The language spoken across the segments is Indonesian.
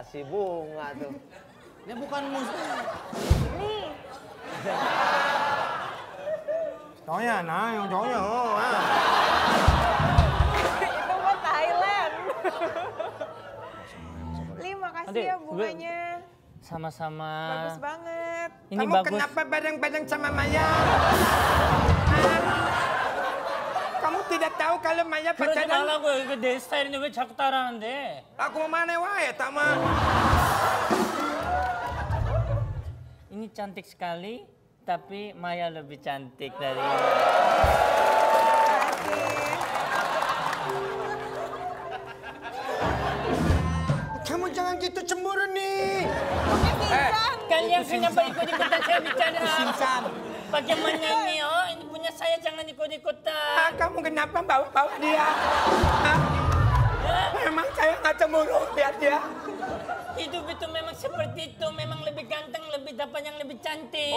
kasih bunga tuh. Ini bukan musuh. Nih. Cowoknya, nah yang cowoknya. Itu mah Thailand. Li, makasih ya bunganya. Sama-sama. Bagus banget. Ini Kamu bagus. kenapa bareng-bareng sama Maya? Kamu tidak tahu kalau Maya 그러지 pacaran? 말라고 이거 내 스타일인데 왜 자꾸 따라하는데? Aku mau mana wae, Tama? Ini cantik sekali, tapi Maya lebih cantik dari. Kamu jangan gitu cemburu nih. Kalian kenapa ikut-ikutan saya bicara? Simsan. Pakai menyanyi, oh ini punya saya jangan ikut-ikutan. Kamu kenapa bawa-bawa dia? Hah? Memang saya nggak cemburu lihat dia. Hidup itu memang seperti itu, memang lebih ganteng, lebih dapat yang lebih cantik.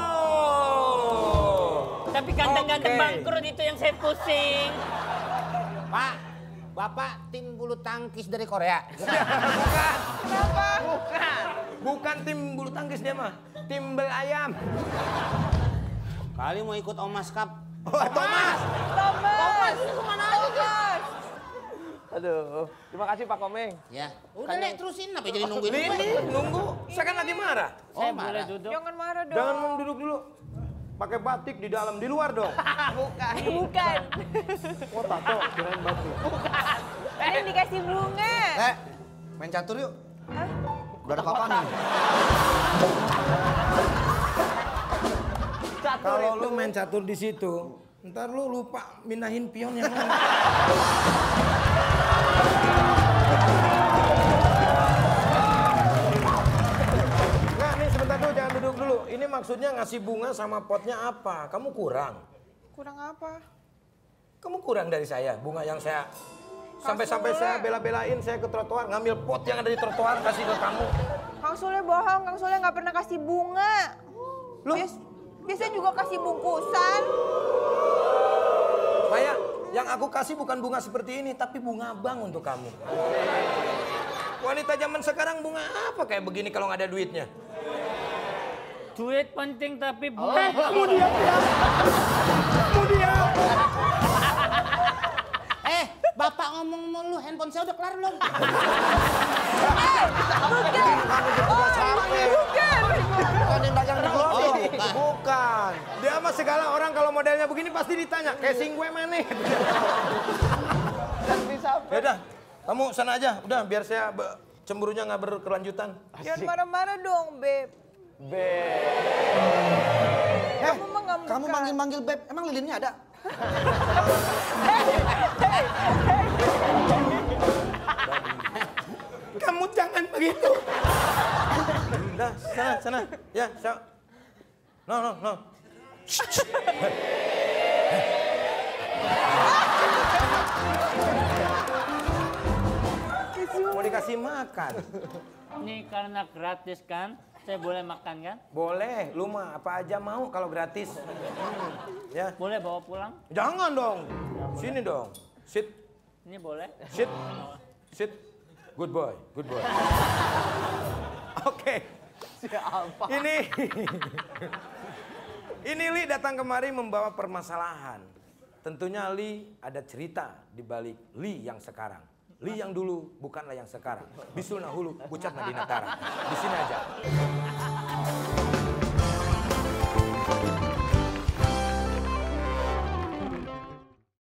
Oh. Tapi ganteng-ganteng Oke. bangkrut itu yang saya pusing. Pak, Bapak tim bulu tangkis dari Korea. Bukan. Kenapa? Bukan tim bulu tangkis dia mah. Tim bel ayam. Kali mau ikut Omas Cup. Oh, Thomas. Thomas, kemana aja, Thomas? Aduh, terima kasih Pak Komeng. Ya, udah nek terusin apa jadi nungguin Ini gue? nunggu. Saya kan lagi marah. Saya marah. boleh duduk? Jangan marah dong. Jangan duduk dulu. Pakai batik di dalam, di luar dong. Bukan. Bukan. Oh, tato, kirain batik. Ini dikasih bunga. Main catur yuk. Hah? Udah ada kapan nih? Kalau lu main catur di situ, ntar lu lupa minahin pion yang mana. Enggak, nih sebentar dulu, jangan duduk dulu. Ini maksudnya ngasih bunga sama potnya apa? Kamu kurang. Kurang apa? Kamu kurang dari saya, bunga yang saya sampai-sampai saya bela-belain saya ke trotoar ngambil pot yang ada di trotoar kasih ke kamu. Kang Sule bohong, Kang Sule nggak pernah kasih bunga. Loh? Biasanya juga kasih bungkusan. Maya, yang aku kasih bukan bunga seperti ini, tapi bunga bank untuk kamu. Wanita zaman sekarang bunga apa kayak begini kalau nggak ada duitnya? Duit penting tapi bunga. Kamu diam ya. Kamu diam. Bapak ngomong mulu, handphone saya udah kelar belum? Bukan. Bukan yang dagang di Glory. Bukan. Dia mah segala orang kalau modelnya begini pasti ditanya, casing gue mana? Dan bisa. Ya udah, kamu sana aja. Udah, biar saya cemburunya nggak berkelanjutan. Jangan marah-marah dong, Beb. Kamu mah nggak Kamu buka. manggil-manggil Beb, emang lilinnya ada? Kamu jangan begitu. Udah, sana. Ya, No. Mau dikasih makan. Ini karena gratis kan, saya boleh makan kan? Boleh, lu mah apa aja mau kalau gratis. Ya. Boleh bawa pulang? Jangan dong. Sini dong. Sit. Ini boleh? Sit. Good boy. Oke. Siapa? Ini Li datang kemari membawa permasalahan. Tentunya Li ada cerita di balik Li yang sekarang. Li yang dulu bukanlah yang sekarang. Bisul nahulu, ucap nadinatara. Di sini aja.